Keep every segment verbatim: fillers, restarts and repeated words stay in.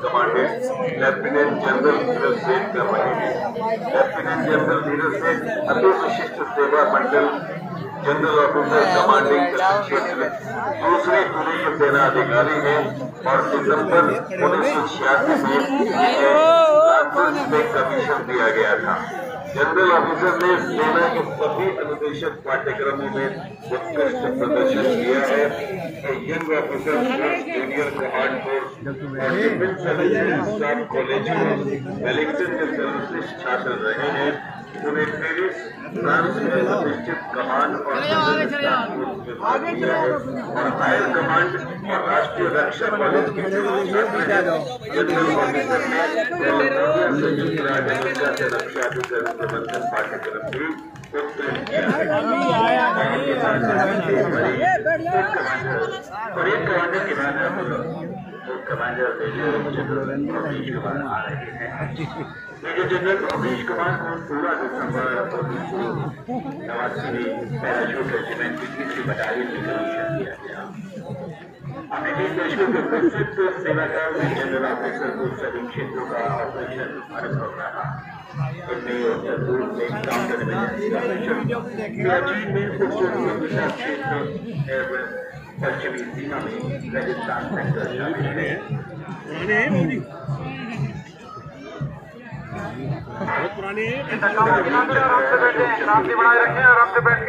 Commandant lieutenant general धीरज सेठ कर रहे हैं। लेफ्टिनेंट जनरल धीरज सेठ अति विशिष्ट सेवा मंडल जनरल ऑफिसर कमांडिंग क्षेत्र दूसरे टुकड़े के सेना अधिकारी हैं और दिसंबर उन्नीस सौ छियासी में कमीशन दिया गया था। जनरल ऑफिसर ने सेना के सभी अनुदेशक पाठ्यक्रमों में उत्कृष्ट प्रदर्शन किया है। Young officer junior command course और डिफेंस सर्विसेज स्टाफ कॉलेज में वेलिंगटन के सर्वश्रेष्ठ छात्र रहे हैं। उन्हें पेरिस फ्रांस में प्रतिष्ठित कमांड और जनरल स्टाफ कोर्स में भाग लिया है और हायर कमांड और राष्ट्रीय रक्षा कॉलेज के छात्र हैं। जनरल ऑफिसर ने संयुक्त राज्य अमेरिका से रक्षा अधिकारी प्रबंधन पाठ्यक्रम भी उत्तीर्ण किया है। Commander major general Ramesh Kumar आ रहे हैं। मेजर जनरल रमेश कुमार को सोलह दिसंबर उन्नीस सौ नवासी में पैराशूट रेजिमेंट की तीसरी बटालियन में कमीशन दिया गया। अमेरिकी देशों के प्रसिद्ध सेवाकाल में जनरल ऑफिसर को सभी क्षेत्रों का ऑपरेशन अनुभव रहा। इनमें उत्तर पूर्व में काउंटर इमरजेंसी ऑपरेशन, कराची में उत्तर दिशा क्षेत्र, पश्चिमी सीमा में राजस्थान सेक्टर शामिल है। बहुत पुराने आराम से बैठे आराम से बनाए रखें आराम से बैठ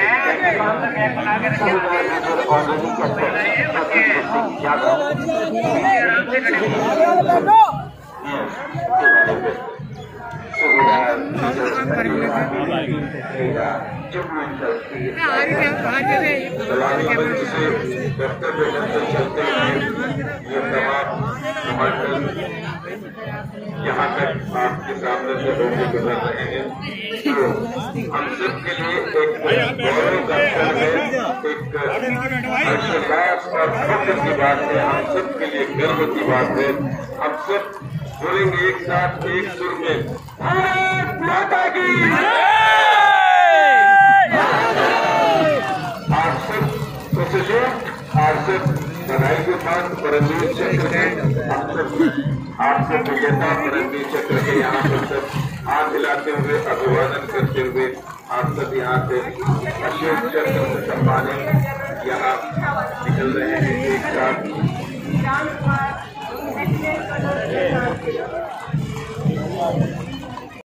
यहाँ तक आपके सामने से होकर गुजर रहे हैं। तो हम सब के लिए एक गौरव का क्षण है, एक हर्षोल्लास और फख्र की बात है। हम सब के लिए गर्व की बात है। हम सब बोलेंगे एक साथ एक सुर में, भारत माता की आप सब आप सब बधाई के साथ परमवीर चक्र है। आप सब आपसे विजेता परमवीर चक्र के यहाँ पर सब हाथ हिलाते हुए अभिवादन करते हुए आप सब यहाँ से अशोक चक्र से सम्मानित यहाँ निकल रहे हैं एक साथ।